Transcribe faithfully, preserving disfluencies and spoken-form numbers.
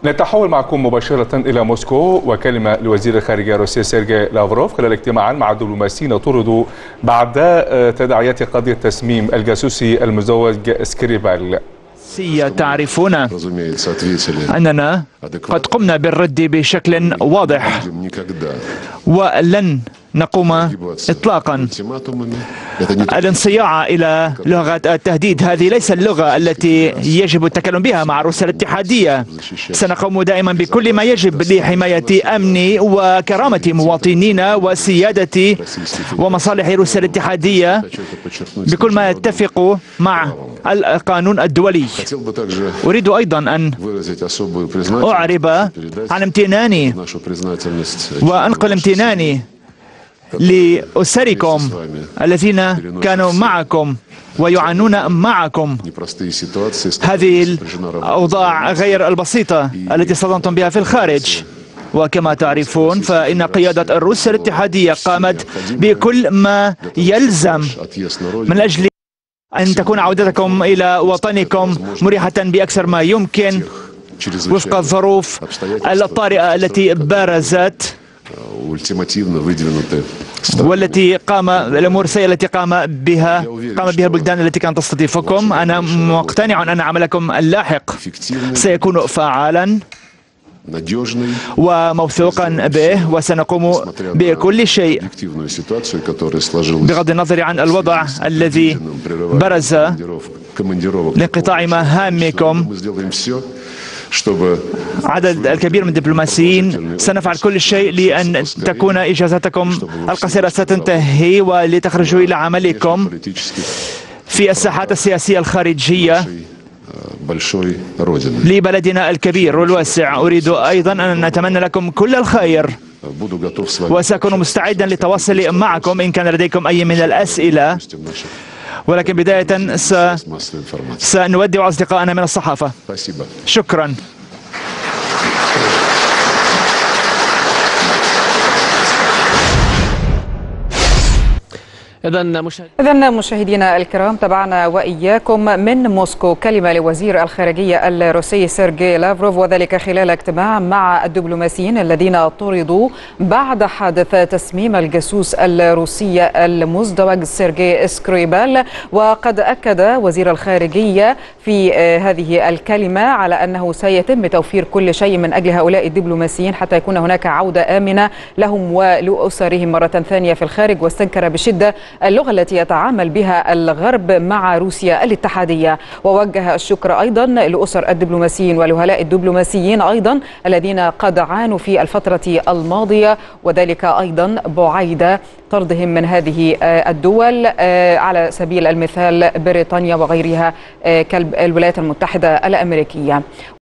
نتحول معكم مباشرة إلى موسكو وكلمة لوزير الخارجية الروسي سيرجي لافروف خلال اجتماع مع الدبلوماسيين طردوا بعد تداعيات قضية تسميم الجاسوسي المزدوج سكريبال. تعرفون أننا قد قمنا بالرد بشكل واضح ولن نقوم إطلاقا الانصياع إلى لغة التهديد. هذه ليس اللغة التي يجب التكلم بها مع روسيا الاتحادية. سنقوم دائما بكل ما يجب لحماية أمن وكرامة مواطنينا وسيادة ومصالح روسيا الاتحادية بكل ما يتفق مع القانون الدولي. أريد أيضا أن أعرب عن امتناني وأنقل امتناني لأسركم الذين كانوا معكم ويعانون معكم هذه الأوضاع غير البسيطة التي صدمتم بها في الخارج. وكما تعرفون فإن قيادة روسيا الاتحادية قامت بكل ما يلزم من أجل أن تكون عودتكم إلى وطنكم مريحة بأكثر ما يمكن وفق الظروف الطارئة التي برزت والتي قام الأمور السيئة التي قام بها قام بها البلدان التي كانت تستضيفكم. أنا مقتنع أن عملكم اللاحق سيكون فعالا وموثوقا به، وسنقوم بكل شيء بغض النظر عن الوضع الذي برز لانقطاع مهامكم. عدد الكبير من الدبلوماسيين سنفعل كل شيء لأن تكون إجازتكم القصيرة ستنتهي ولتخرجوا إلى عملكم في الساحات السياسية الخارجية لبلدنا الكبير والواسع. أريد أيضا أن نتمنى لكم كل الخير وسأكون مستعدا للتواصل معكم إن كان لديكم أي من الأسئلة، ولكن بداية س... سنودع أصدقائنا من الصحافة. شكرا. إذن مشاهدينا الكرام، تابعنا وإياكم من موسكو كلمة لوزير الخارجية الروسي سيرجي لافروف، وذلك خلال اجتماع مع الدبلوماسيين الذين طردوا بعد حادث تسميم الجاسوس الروسي المزدوج سيرجي سكريبال. وقد أكد وزير الخارجية في هذه الكلمة على أنه سيتم توفير كل شيء من أجل هؤلاء الدبلوماسيين حتى يكون هناك عودة آمنة لهم ولأسرهم مرة ثانية في الخارج. واستنكر بشدة اللغة التي يتعامل بها الغرب مع روسيا الاتحادية، ووجه الشكر أيضا لأسر الدبلوماسيين ولوهلاء الدبلوماسيين أيضا الذين قد عانوا في الفترة الماضية، وذلك أيضا بعيد طردهم من هذه الدول على سبيل المثال بريطانيا وغيرها كالولايات المتحدة الأمريكية.